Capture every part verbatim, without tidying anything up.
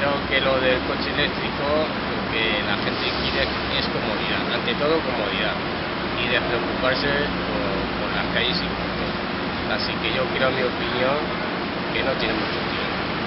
Creo que lo del coche eléctrico, lo que la gente quiere es comodidad, ante todo comodidad, y despreocuparse por, por las calles y por todo. Así que yo creo, en mi opinión, que no tiene mucho tiempo.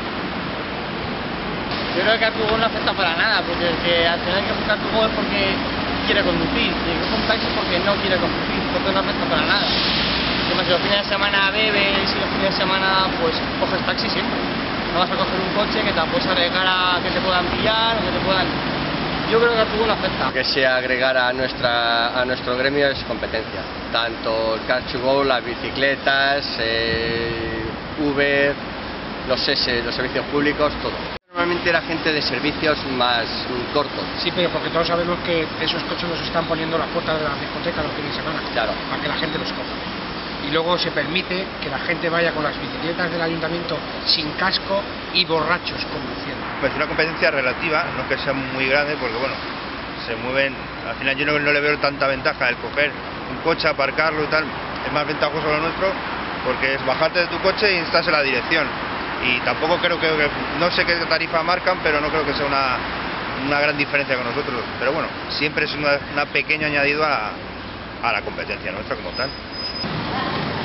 Yo creo que a Tugol no afecta para nada, porque el que al final que buscar Tugol es porque quiere conducir, y el que coge un taxi porque no quiere conducir, entonces no afecta para nada. Además, si los fines de semana bebes y los fines de semana pues coges taxi siempre. No vas a coger un coche que te puedes arriesgar a que te puedan pillar o que te puedan... Yo creo que a Tugol no afecta. Que se agregara a nuestra a nuestro gremio es competencia, tanto el Car to Go, las bicicletas, eh, Uber, los S, los servicios públicos, todo. Normalmente era gente de servicios más cortos. Sí, pero porque todos sabemos que esos coches los están poniendo a las puertas de las discotecas los fines de semana, Claro. para que la gente los coja. Y luego se permite que la gente vaya con las bicicletas del ayuntamiento sin casco y borrachos conduciendo. Pues una competencia relativa, no que sea muy grande, porque bueno, se mueven, al final yo no, no le veo tanta ventaja el coger un coche, aparcarlo y tal, es más ventajoso lo nuestro, porque es bajarte de tu coche y estás en la dirección. Y tampoco creo que, no sé qué tarifa marcan, pero no creo que sea una, una gran diferencia con nosotros. Pero bueno, siempre es una, una pequeña añadido a la, a la competencia nuestra como tal.